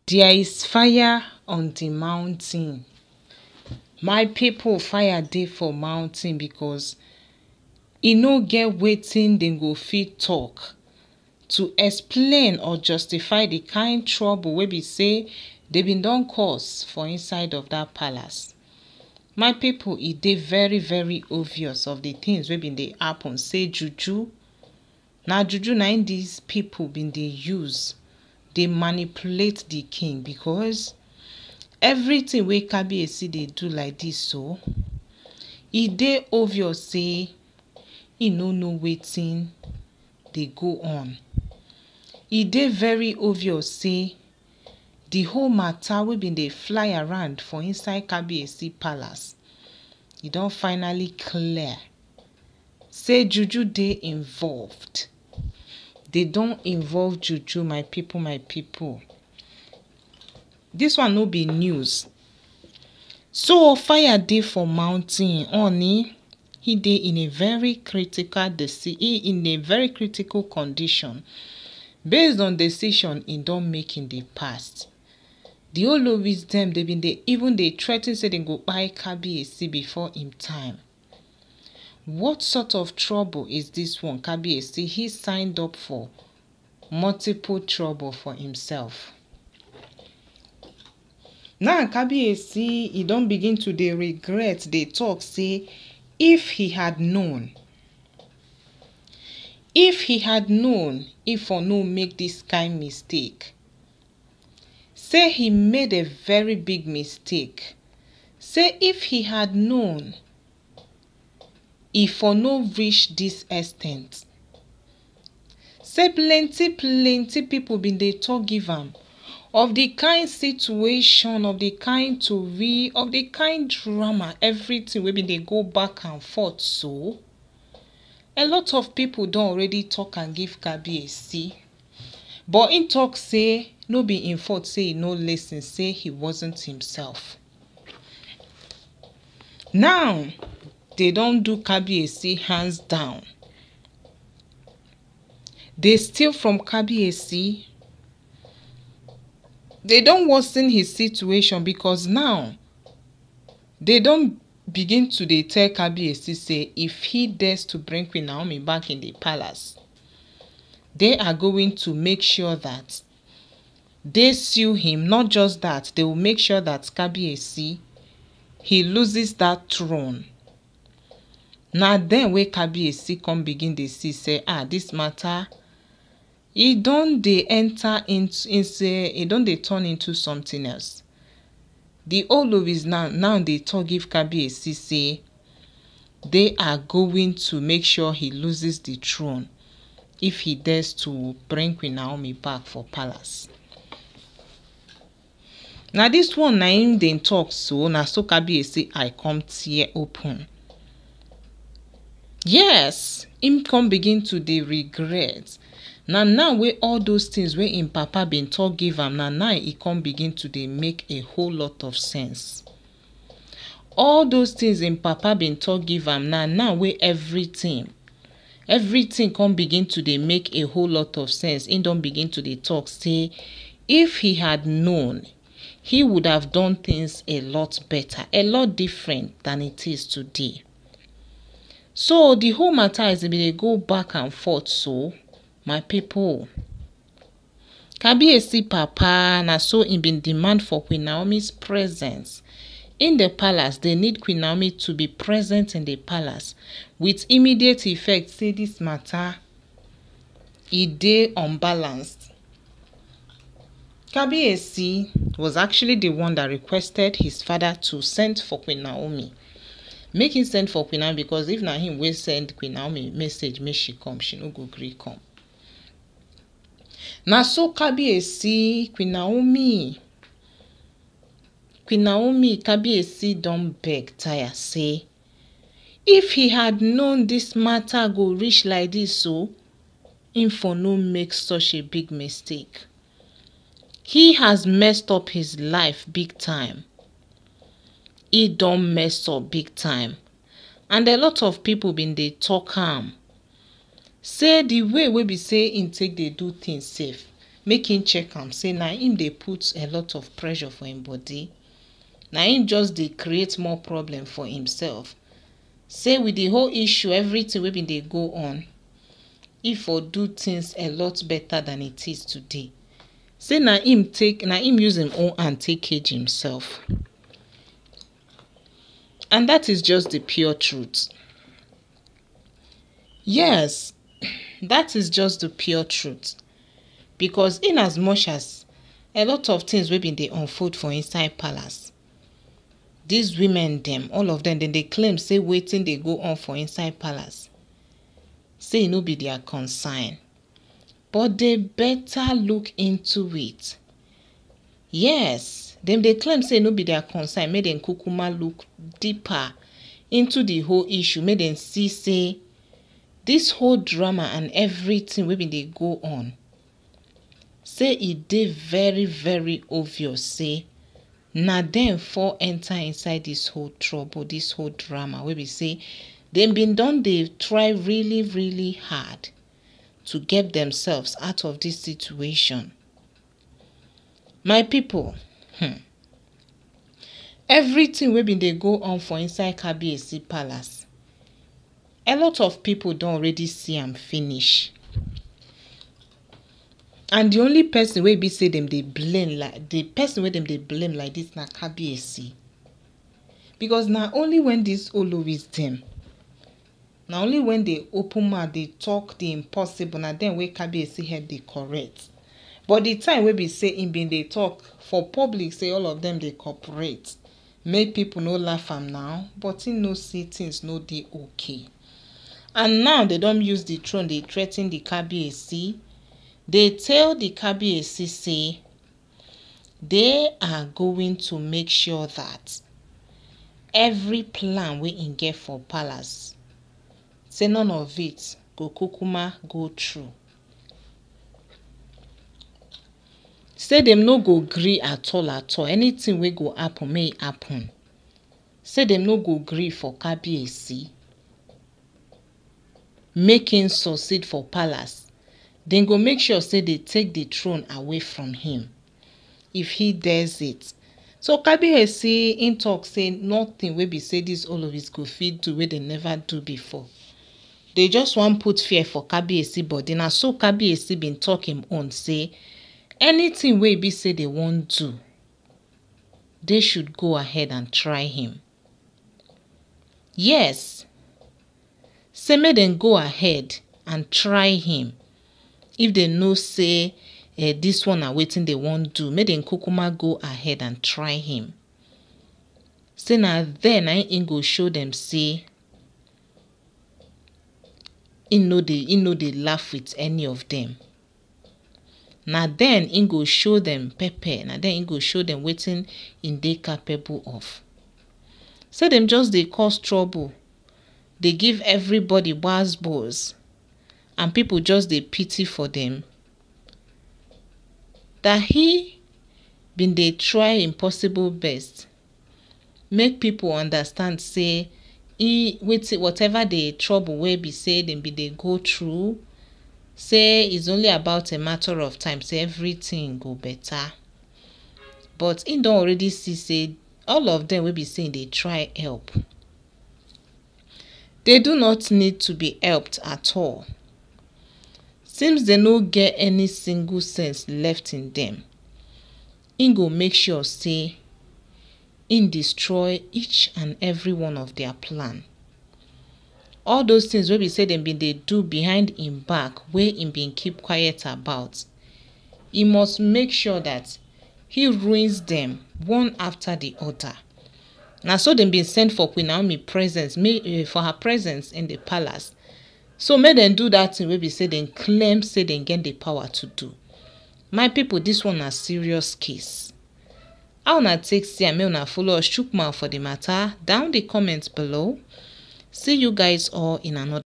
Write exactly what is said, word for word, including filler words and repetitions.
There is fire on the mountain. My people, fire dey for mountain because e no get wetin dem go fit talk to explain or justify the kind trouble wey be say they bin don cause for inside of that palace. My people, e dey very very obvious of the things wey bin dey happen. Say juju, na juju na im these people bin dey use dey manipulate the king, because everything wey Kabiyesi dey do like this, so e dey obvious say e no know wetin dey go on. E dey very obvious say the whole matter wey bin dey fly around for inside Kabiyesi palace, e don finally clear say juju dey involved. They don involve juju, my people, my people. This one no be news. So fire dey for mountain. Ooni, he dey in a very critical decision, in a very critical condition based on decision he don make in the past. The oloris dem, they been dey even dey threaten say they go buy Kabiyesi before him time. What sort of trouble is this one? Kabiyesi, he signed up for multiple trouble for himself. Now Kabiyesi, he don begin to dey regret, dey talk say if he had known, if he had known, if for no make this kind mistake. Say he made a very big mistake. Say if he had known, if for no reach this extent. Say plenty plenty people bin dey talk give am of the kind situation, of the kind tori, of the kind drama, everything wey bin dey go back and forth. So a lot of people don already talk and give Kabiyesi, but him talk say no be him fault, say he no listen, say he wasn't himself. Now they don do Kabiyesi hands down. They steal from Kabiyesi. They don worsen his situation, because now they don begin to dey tell Kabiyesi say if he dares to bring Queen Naomi back in the palace, they are going to make sure that they sue him. Not just that, they will make sure that Kabiyesi, he loses that throne. Now then wey Kabiyesi come begin dey see say ah, this matter, e don dey enter into, e don dey turn into something else. The oloris now now they talk give Kabiyesi say they are going to make sure he loses the throne if he dares to bring Queen Naomi back for palace. Now this one na him dey talk, so na so Kabiyesi I come tear open. Yes, him come begin to dey regret. Now now wey all those things wey him papa been talk give am, now now he come begin to dey make a whole lot of sense. All those things him papa been talk give am, now now wey everything everything come begin to dey make a whole lot of sense. He don begin to dey talk say if he had known, he would have done things a lot better, a lot different than it is today. So the whole matter is e dey go back and forth. So my people, Kabiyesi papa na so he been demand for Queen Naomi's presence in the palace. They need Queen Naomi to be present in the palace with immediate effect. Say this matter, e dey unbalanced. Kabiyesi was actually the one that requested his father to send for Queen Naomi. Make him send for Queen Naomi, because if na him will send Queen Naomi message, make she come, she no go gree come. Now so Kabiyesi, Queen Naomi, Queen Naomi, Kabiyesi don beg tire say if he had known this matter go reach like this, so him for no make such a big mistake. He has messed up his life big time. He don mess up big time. And a lot of people been dey talk am. Say the way we be say him take dey do things safe, make him check am say na him dey put a lot of pressure for him body, na him just dey create more problem for himself. Say with the whole issue, everything wey bin dey go on, he for do things a lot better than it is today. Say na him take na him use him own hand take cage himself. And that is just the pure truth. Yes, that is just the pure truth. Because in as much as a lot of things wey bin dey unfold for inside palace, these women them, all of them, then they claim say wetin dey go on for inside palace, say e no be their concern. But they better look into it. Yes, them they claim say no be their concern. Make them kukuma look deeper into the whole issue. Make them see say this whole drama and everything wey bin dey go on, say e dey very very obvious say na dem for enter inside this whole trouble, this whole drama wey be say dem bin don dey try really really hard to get themselves out of this situation. My people, hmm, everything wey bin dey go on for inside Kabiyesi palace, a lot of people don already see am finish. And the only person wey be say them dey blame like the person wey them dey blame like this na Kabiyesi. Because na only when these oloris them, na only when they open mouth they talk the impossible, na then wey Kabiyesi head dey correct. But the time wey be say him bin dey talk for public, say all of them dey cooperate, make people no laugh am now, but him no see things no dey okay. And now they don't use the throne, they threaten the Kabiyesi. They tell the Kabiyesi say they are going to make sure that every plan wey him get for palace, say none of it go kukuma go through. Say them no go gree at all at all. Anything wey go happen may happen. Say them no go gree for Kabiyesi make him succeed for palace. Then go make sure say they take the throne away from him if he does it. So Kabiyesi in talk say nothing wey be say this all of it go fit do wey they never do before. They just want put fear for Kabiyesi body. Na so Kabiyesi been talking on say anything wey be say they won't do, they should go ahead and try him. Yes, say make them go ahead and try him. If they know say uh, this one are waiting they won't do, make them kukuma go ahead and try him. Say now then I ain't go show them say he know they he know they laugh with any of them. Now then he go show them pepper. Now then he go show them waiting in they capable of. Say them just they cause trouble. They give everybody bars balls. And people just they pity for them. That he been they try impossible best. Make people understand say he with whatever the trouble will be say them be they go through. Say it's only about a matter of time. Say everything go better. But he don't already see say all of them will be saying they try help. They do not need to be helped at all. Seems they no get any single sense left in them. He go make sure say he destroy each and every one of their plan. All those things wey be say them been they do behind him back, where him been keep quiet about. He must make sure that he ruins them one after the other. Now so them been sent for Queen Naomi presence, for her presence in the palace. So may them do that thing wey be say them claim say they get the power to do. My people, this one a serious case. How una take see and may una follow us chook mouth for the matter down the comments below. See you guys all in another.